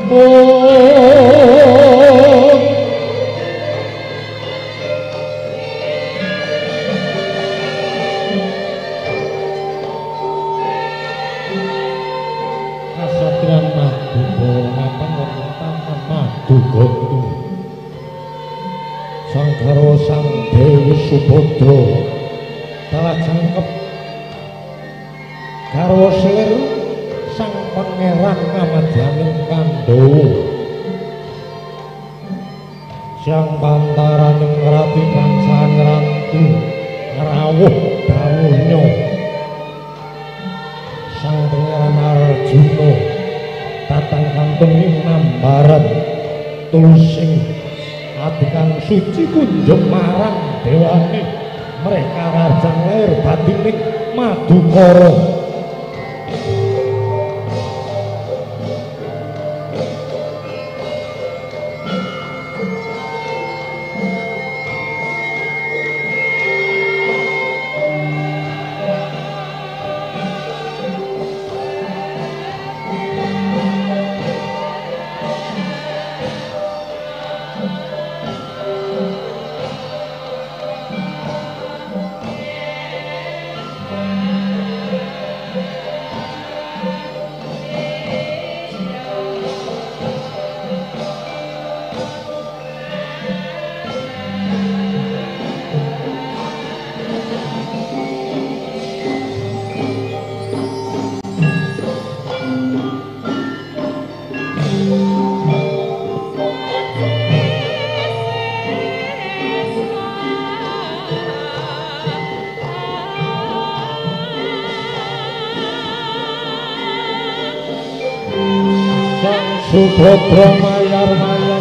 Suci kunjung marang dewane mereka rajang lair batining Madukara. Subhadra mayar-mayar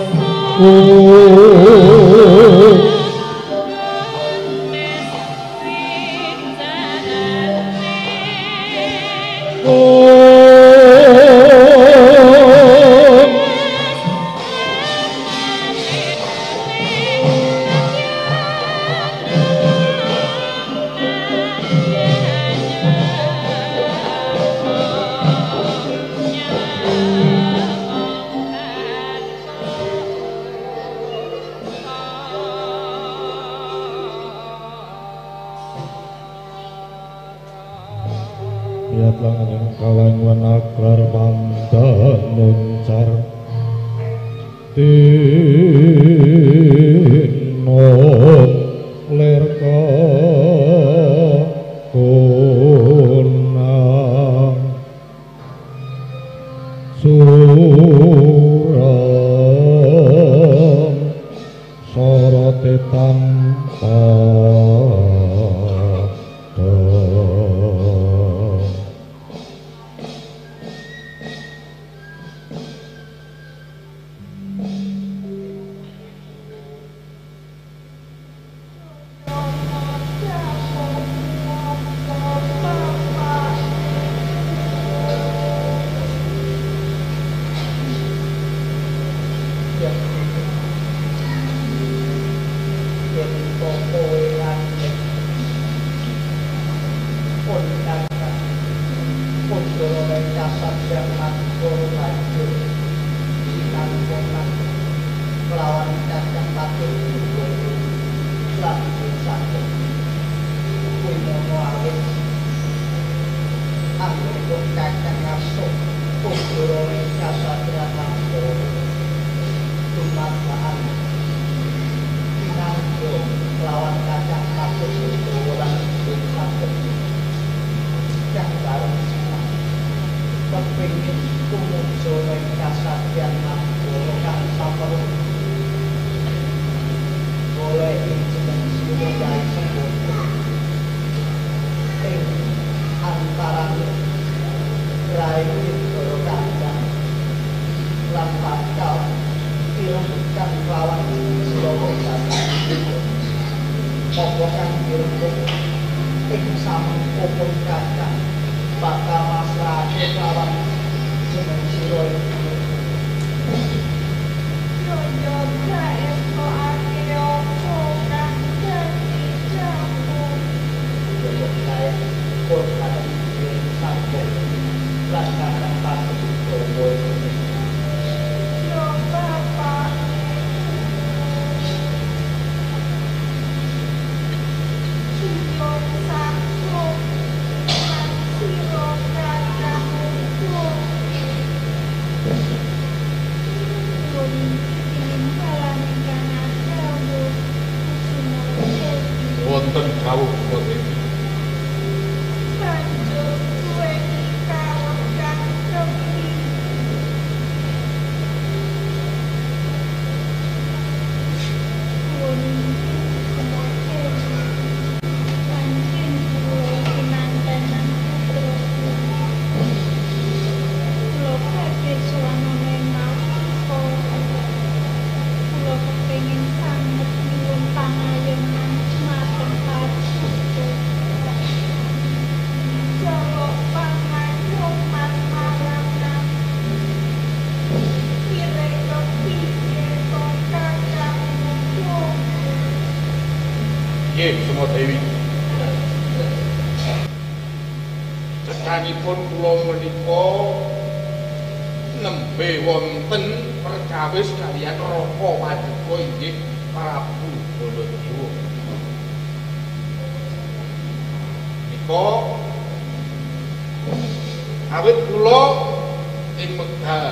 dawuh Boten. Banjur duweni karep kang kepi. Nggih, Sumadewi. Cedhanipun kula menika nembe wonten perkawis kaliyan Raka Paduka inggih Prabu Baladewa. Nika awit kula ing wekdal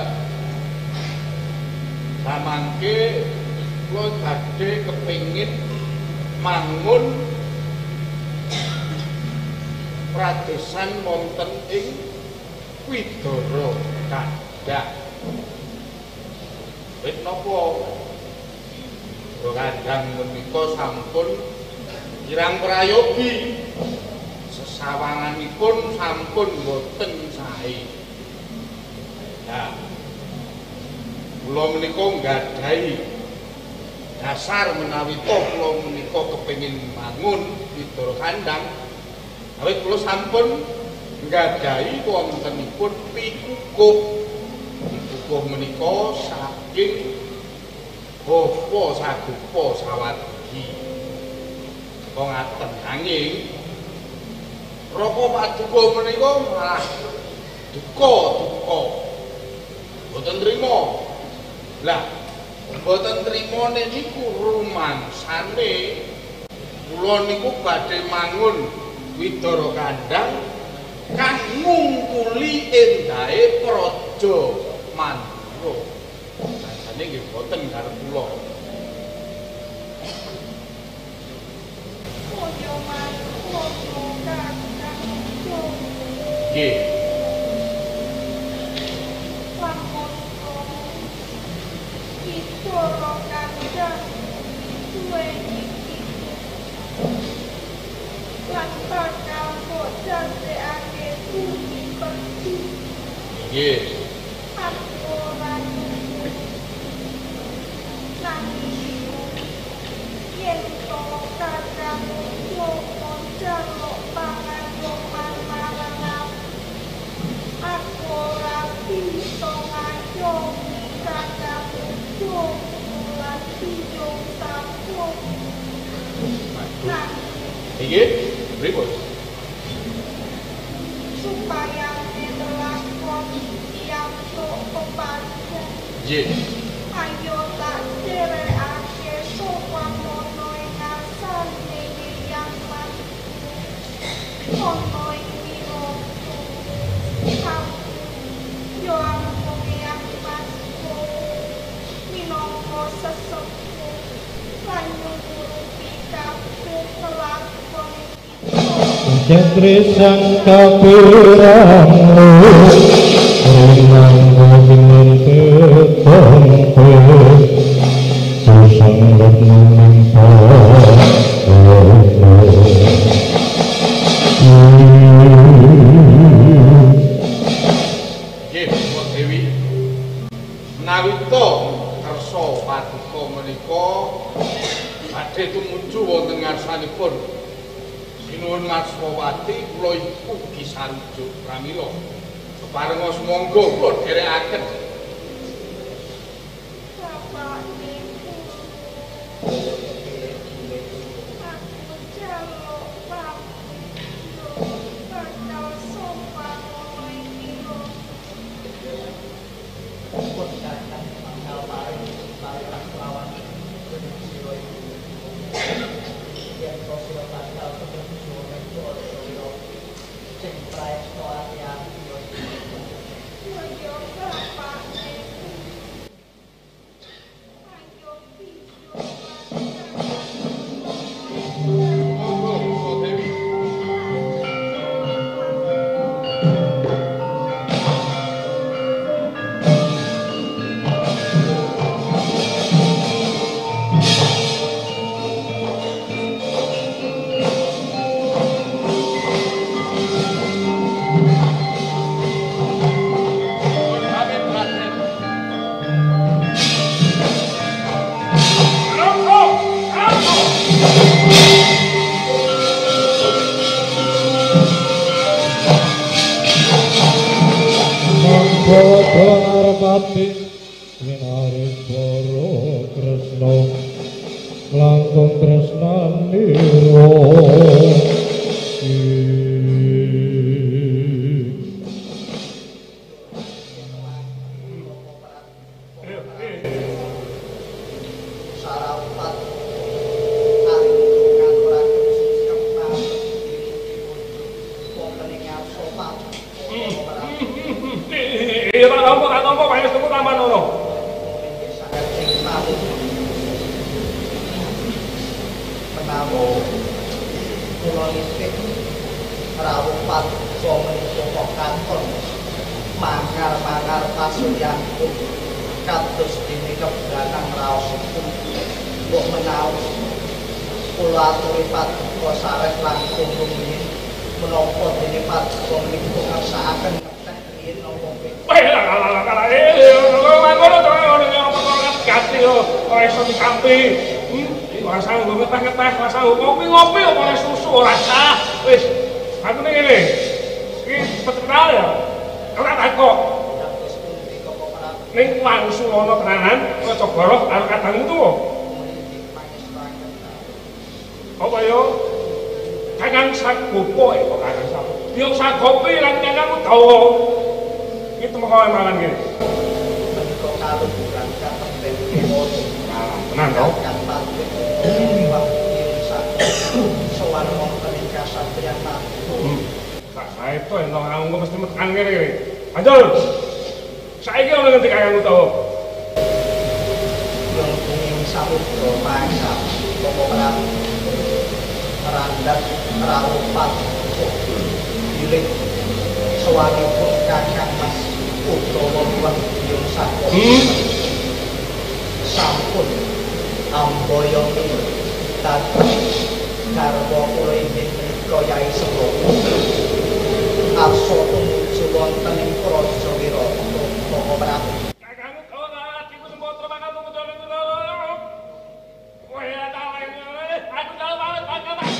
samangke kula badhe kepingin mangun pradesan wonten ing Widara Kandhang. Wit napa Kandhang menika sampun kirang prayogi, sesawanganipun sampun boten sae. Nah, kula menika nggadahi dasar menawi toh kula menika kepengin mangun Widara Kandhang, awit kula sampun nggadahi wontenipun pikukuh. Pikukuh menika saking Bapa Sagupa Sawadgi. Kok ngaten nanging Raka Paduka menika malah duka. Boten trima. Lah boten trimane niku rumangsane kula niku badhe mangun Widara Kandhang kang ngungkuli endahe Praja Mandura. Sajane nggih boten karep kula. Nggih. Widara Kandhang duweni lan bakal bodhasekake bumi perdi. Nggih. Aku ora nanging yen to kakang yo jaluk pangayoman marang aku ora bisa ngayomi kakang yo lagi yo sampun. Nggih, pripun? Supaya nelakon yang kepadan. Nggih. Ayo tak derekake sopan ono ing ngasane yang mas. Ono ing minoto. Kamu yo ampun yang mas. Minangka sesepuh lan nyurupi kabeh kelakon Jatri sang kapiramu Rinang boginen ketompe Susang letna mimpa Nggih, Mbok Dewi. Menawi to kersa Paduka menika badhe tumuju wonten ngarsanipun Sinuwun Maswawati, kula iku ugi sarujuk pramila. Keparenga sumangga kula dherekaken. Bapak Ibu, aku jaluk pamit bakal sopan ono ing mino. Yo Bapak Sinaris para Kresna langkung tresnanira ngopi apa oleh susu ora sah. Wis, aku ning ngene. Iki petenan ya. Ora takok. Ning Wangsulana tenanan, Raja Barah karo kadangmu tuwa. Apa yo? Kakang Sagopo kok Kakang Sagopo. Yo Sagopi lan Kakang Udawa. Iki temekawe mangan kene. Menika kalung berangkat ten dewa. Tenan to? Sowan wonten ing kasatriyan Naga. Tak saeto ento kamu mesti metekan kene iki. Anjol. Saiki ana ngendi Kakang Utawa? Yang ingin samudra mangsa Bapak Prabu merandat rawupat pilih sowanipun Kakang Mas Udawa Wahyu Sagopo. Sampun amboyomi tadi garwa kula inggih menika Yai Semono arsa tumuju wonten ing Praja Wirata Bapak Prabu. Kakang Udawa diku sembotra bakal tumuju ing Wirata. Kowe ta aku dalem banget bakal masuk.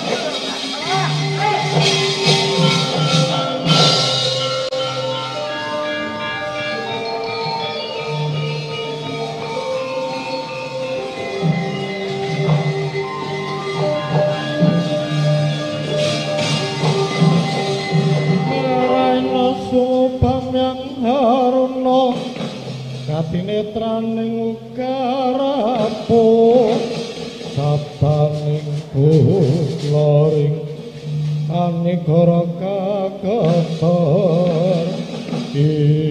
Katinetraning karapo sabaning butlaring anegara kaketer